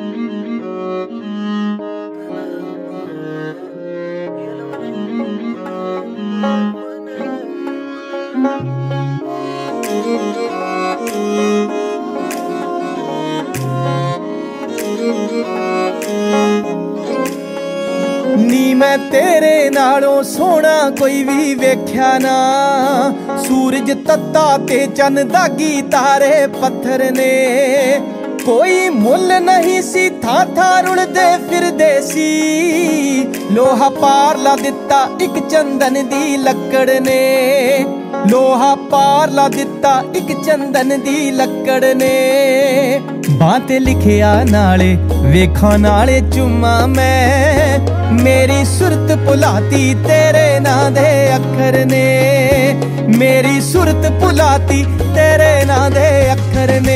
नी मैं तेरे नालों सोना कोई भी वेख्या ना, सूरज तत्ता ते चन दागी तारे पत्थर ने, कोई मुल नहीं सी था रुलदे फिरदे सी, लोहा पार ला दिता एक चंदन दी लकड़ ने, लोहा पार ला दिता एक चंदन दी लकड़ ने, बात लिखिया नाले वेखा नाले चुमा मैं, मेरी सुरत भुलाती तेरे नां दे अखर ने, मेरी सुरत भुलाती तेरे नां दे अखर ने।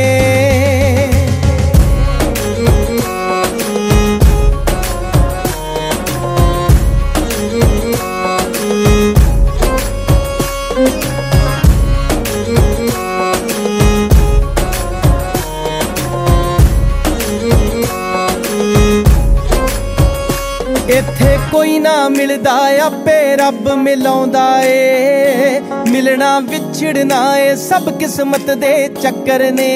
इत्थे कोई ना मिलदा आपे रब मिलाउंदा ए, मिलना विछड़ना ए सब किस्मत दे चक्कर ने,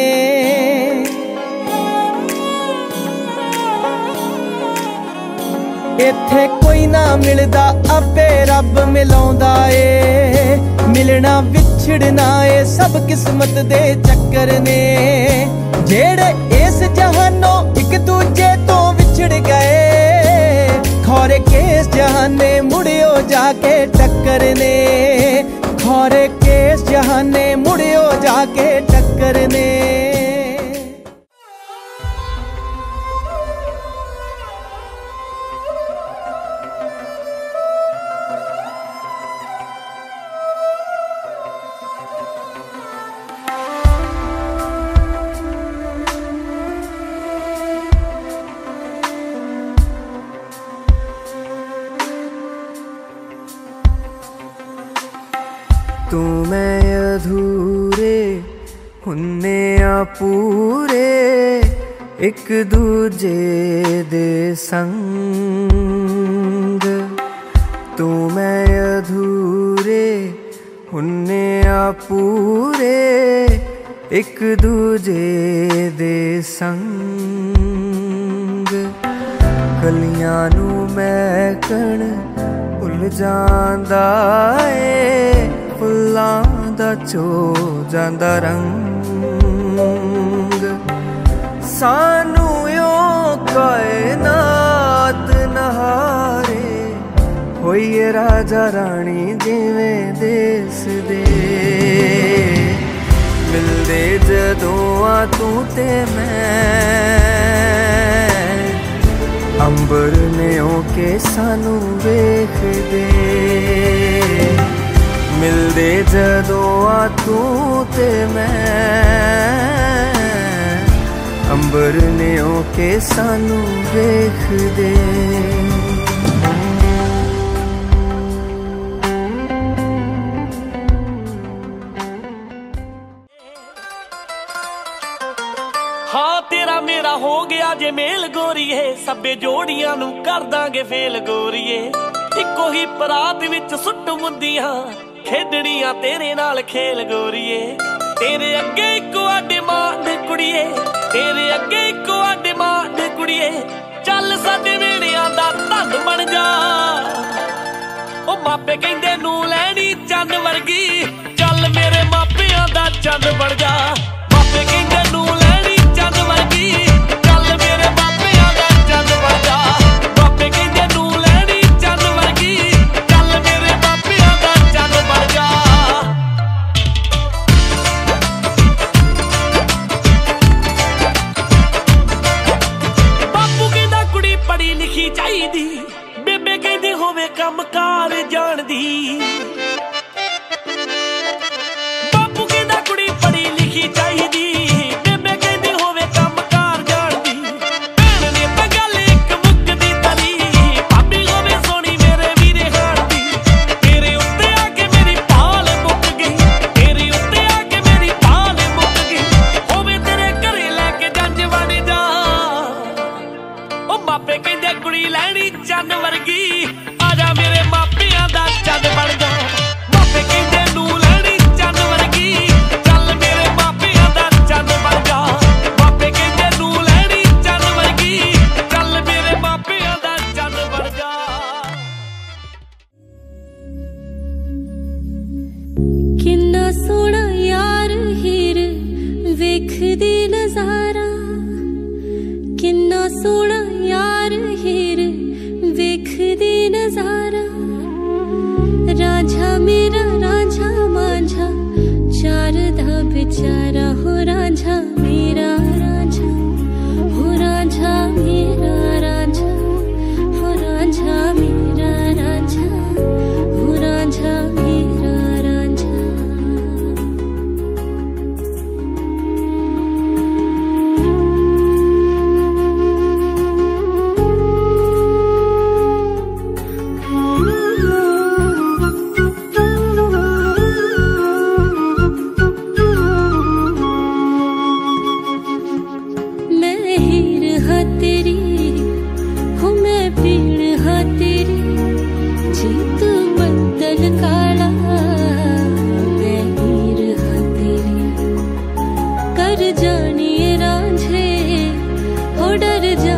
इत्थे कोई ना मिलदा आपे रब मिलाउंदा ए, मिलना विछड़ना ए सब किस्मत दे चक्कर ने, जेड़े इस जहानों एक दूजे तो विछड़ गए, खौरे केस जहाने मुड़ियो जाके टक्कर ने, खौरे केस जहाने मुड़ियो जाके टक्कर ने। तू मैं अधूरे हुन्ने आ पूरे, एक दूजे दे संग, तू मैं अधूरे हुन्ने आ पूरे, एक दूजे दे संग, कलियां नू महकण भुल जांदा ए, फुल्लां दा चो जांदा रंग, सानू यो कायनात नहारे, होइए राजा रानी जिवें देस दे, मिलदे जदों आ तू ते मैं, अंबर ने ओके सानू वेख दे, मिलदे जदों आ तू ते मैं, अंबर ने ओके सानू वेख दे। हाँ तेरा मेरा हो गया जे मेल गोरीए, सब्बे जोड़ियां नू कर दांगे फेल गोरीए, इक्को ही परात विच सुट मुंदियां खेडणियां तेरे नाल खेल गोरीए, तेरे अगे इक्को डिमांड कुड़िए, तेरे अगे इक्को डिमांड कुड़िए, चल साडे वेड़ियां दा धन बन जा, ओ मापे कहंदे नू लैनी चंद वर्गी, चल मेरे मापियां दा चंद बन जा, मापे कहंदे नू लैनी चंद वर्गी, चल मेरे मापियां दा चंद बन जा, मापे कहंदे नू लैनी चंद वर्गी, चल मेरे मापियां दा चंद बन जा। बापू कहंदा कुड़ी पढ़ी लिखी चाहीदी, बेबे कहंदी होवे काम कार जाणदी, बापू कहंदा कुड़ी पढ़ी लिखी चाहीदी, सोना यार हीर वेख दी नजारा रांझा मेरा रांझा मांझा चार दा बेचारा हो रांझा मेरा रांझा हो रांझा मेरा रांझा हो रांझा मेरा रांझा हो रांझा मेरा रांझा। कर जानिए रांझे हो डर जा